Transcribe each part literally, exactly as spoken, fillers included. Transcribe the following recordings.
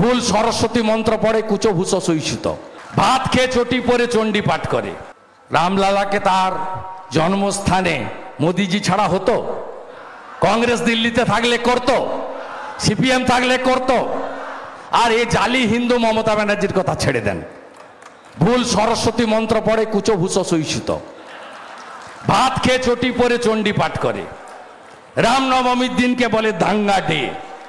ভুল সরস্বতী মন্ত্র পড়ে কুচভূষ সহিষ্ণুত, ভাত খেয়ে চটি পরে চণ্ডী পাঠ করে। রামলালাকে তার জন্মস্থানে মোদিজি ছাড়া হতো? কংগ্রেস দিল্লিতে থাকলে করতো, সিপিএম থাকলে করতো। আর এই জালি হিন্দু মমতা ব্যানার্জির কথা ছেড়ে দেন। ভুল সরস্বতী মন্ত্র পড়ে কুচভূষ সহিষ্ণুত, ভাত খেয়ে চটি পরে চণ্ডী পাঠ করে। রামনবমীর দিনকে বলে দাঙ্গা ডে।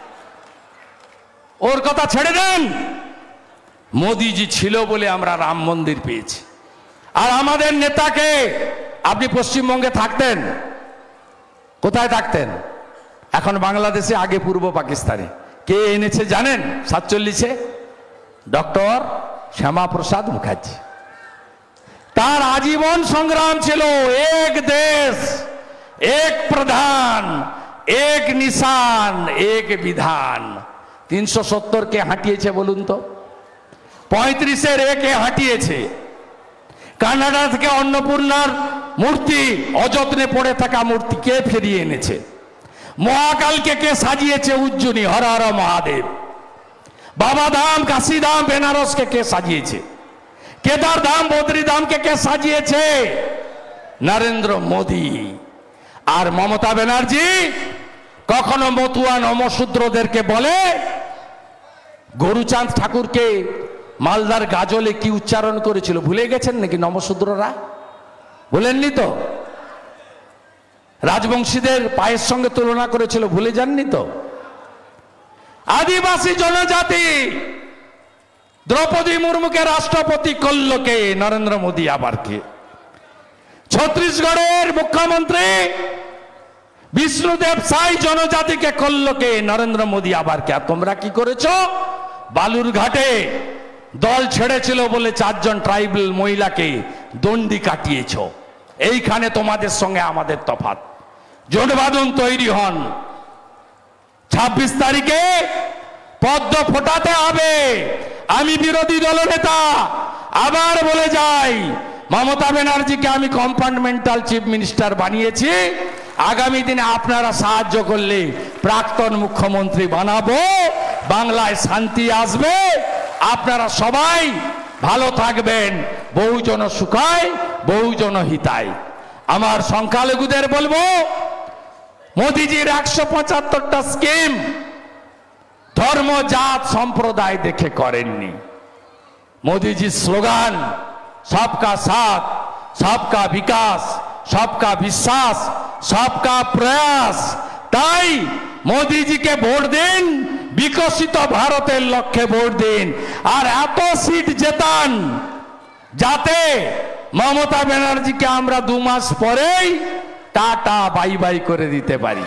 ওর কথা ছেড়ে দেন। মোদিজি ছিল বলে আমরা রাম মন্দির পেয়েছি। আর আমাদের নেতাকে, আপনি পশ্চিমবঙ্গে থাকতেন, কোথায় থাকতেন? এখন বাংলাদেশে, আগে পূর্ব পাকিস্তানে। কে এনেছে জানেন? সাতচল্লিশে ডক্টর শ্যামাপ্রসাদ মুখার্জি। তার আজীবন সংগ্রাম ছিল এক দেশ এক প্রধান এক নিশান এক বিধান। তিনশো সত্তর কে হাঁটিয়েছে বলুন তো? পঁয়ত্রিশের একে হাঁটিয়েছে। কানাডা থেকে অন্নপূর্ণার মূর্তি, অযত্নে পড়ে থাকা মূর্তি কে ফিরিয়ে এনেছে? মহাকালকে কে সাজিয়েছে? উজ্জয়িনী, হর হর মহাদেব। বাবা ধাম, কাশী ধাম, বেনারসকে কে সাজিয়েছে? কেদার ধাম, বদ্রী ধামকে কে সাজিয়েছে? নরেন্দ্র মোদী। আর মমতা ব্যানার্জি কখনো মতুয়া নমশূদ্রদেরকে বলে, গরুচাঁদ ঠাকুরকে মালদার গাজলে কি উচ্চারণ করেছিল ভুলে গেছেন নাকি নমশূদ্ররা? ভুলেননি তো? রাজবংশীদের পায়ের সঙ্গে তুলনা করেছিল, ভুলে যাননি তো? আদিবাসী জনজাতি দ্রৌপদী মুর্মুকে রাষ্ট্রপতি করল কে? নরেন্দ্র মোদী। আবার কে? ছত্তিশগড়ের মুখ্যমন্ত্রী বিষ্ণুদেব সাই জনজাতিকে করল কে? নরেন্দ্র মোদী। আবার কে? আর তোমরা কি করেছো? বালুরঘাটে দল ছেড়েছিল বলে চারজন ট্রাইবাল মহিলাকে দণ্ডি কাটিয়েছ। এইখানে তোমাদের সঙ্গে আমাদের তফাৎ। জোটবাঁধন তৈরি হন। ছাব্বিশ তারিখে পদ্ম ফোটাতে হবে। আমি বিরোধী দলনেতা, আবার বলে যাই, মমতা ব্যানার্জিকে আমি কম্পার্টমেন্টাল চিফ মিনিস্টার বানিয়েছি। আগামী দিনে আপনারা সাহায্য করলে প্রাক্তন মুখ্যমন্ত্রী বানাবো। বাংলায় শান্তি আসবে, আপনারা সবাই ভালো থাকবেন। বহুজন সুখায় বহুজন হিতায়। আমার সংখ্যালঘুদের বলবো, মোদিজির একশো পঁচাত্তরটা স্কিম ধর্ম জাত সম্প্রদায় দেখে করেননি। মোদিজির স্লোগান সবকা সাথ, সবকা বিকাশ, সবকা বিশ্বাস, সবকা প্রয়াস। তাই মোদিজিকে ভোট দিন, বিকশিত ভারতের লক্ষ্যে ভোট দিন। আর এত সিট জেতান যাতে মমতা ব্যানার্জিকে আমরা দু মাস পরেই টাটা বাই বাই করে দিতে পারি।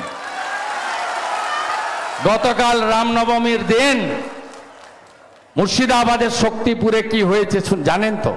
গতকাল রামনবমীর দিন মুর্শিদাবাদের শক্তিপুরে কি হয়েছে জানেন তো?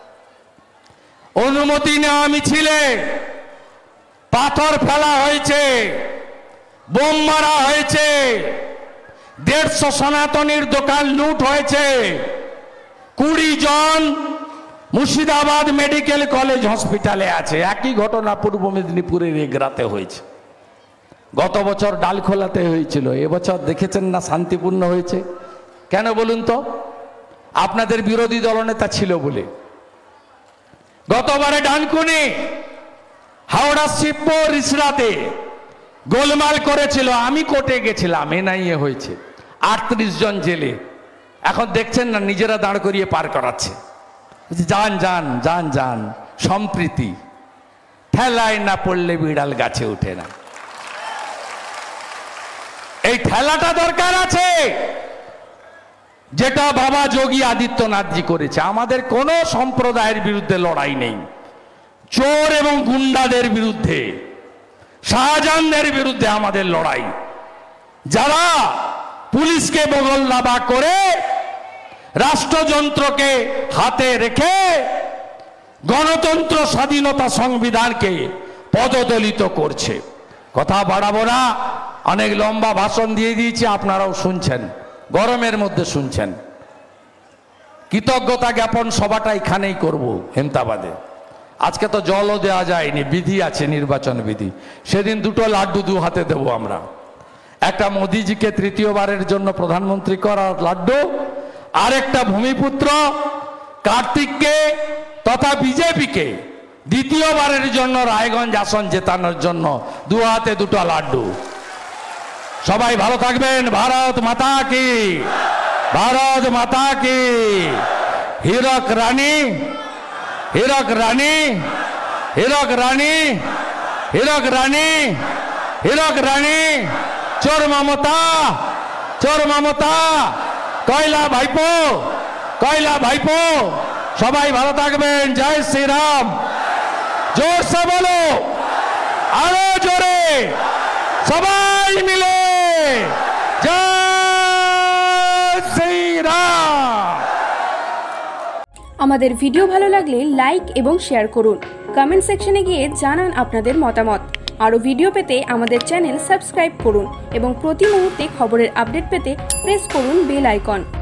অনুমতি নেওয়া মিছিলে পাথর ফেলা হয়েছে, বোম মারা হয়েছে, দেড়শো সনাতনীর দোকান লুট হয়েছে। কুড়ি জন মুর্শিদাবাদ মেডিকেল কলেজ হসপিটালে আছে। একই ঘটনা পূর্ব মেদিনীপুরের এগরাতে হয়েছে। গত বছর ডালখোলাতে হয়েছিল, এবছর দেখেছেন না শান্তিপূর্ণ হয়েছে। কেন বলুন তো? আপনাদের বিরোধী দলনেতা ছিল বলে। গতবারে ডানকুনি, হাওড়া শিবপুর, রিসরাতে গোলমাল করেছিল। আমি কোর্টে গেছিলাম, এনআইএ হয়েছে, আটত্রিশ জন জেলে। এখন দেখছেন না নিজেরা দাঁড় করিয়ে পার করাচ্ছে। যান যান যান যান, সম্প্রীতি। ঠেলায় না পড়লে বিড়াল গাছে উঠে না। এই ঠেলাটা দরকার আছে, যেটা বাবা যোগী আদিত্যনাথজি করেছে। আমাদের কোন সম্প্রদায়ের বিরুদ্ধে লড়াই নেই। চোর এবং গুন্ডাদের বিরুদ্ধে, শাহজাহানদের বিরুদ্ধে আমাদের লড়াই। যারা পুলিশকে বগল দাবা করে, রাষ্ট্রযন্ত্রকে হাতে রেখে গণতন্ত্র, স্বাধীনতা, সংবিধানকে পদদলিত করছে। কথা বাড়াবো না, অনেক লম্বা ভাষণ দিয়ে দিয়েছি, আপনারাও শুনছেন, গরমের মধ্যে শুনছেন। কৃতজ্ঞতা জ্ঞাপন সভাটা এখানেই করব হেমতাবাদে। আজকে তো জলও দেওয়া যায়নি, বিধি আছে, নির্বাচন বিধি। সেদিন দুটো লাড্ডু দু হাতে দেবো আমরা। একটা মোদিজিকে তৃতীয়বারের জন্য প্রধানমন্ত্রী করার লাড্ডু, আরেকটা ভূমিপুত্র কার্তিককে তথা বিজেপিকে দ্বিতীয়বারের জন্য রায়গঞ্জ আসন জেতানোর জন্য দু হাতে দুটো লাড্ডু। সবাই ভালো থাকবেন। ভারত মাতা কি, ভারত মাতা কি। হীরক রানী, হীরক রানী, হীরক রানী, হীরক রানী, হীরক রানী। চোর মমতা, চোর মমতা। কয়লা ভাইপো, কয়লা ভাইপো। সবাই ভালো থাকবেন। জয় শ্রীরাম। জোরসে বলো, আরো জোরে, সবাই মিলে জয় শ্রীরাম। আমাদের ভিডিও ভালো লাগলে লাইক এবং শেয়ার করুন। কমেন্ট সেকশনে গিয়ে জানান আপনাদের মতামত। আরও ভিডিও পেতে আমাদের চ্যানেল সাবস্ক্রাইব করুন এবং প্রতি মুহূর্তে খবরের আপডেট পেতে প্রেস করুন বেল আইকন।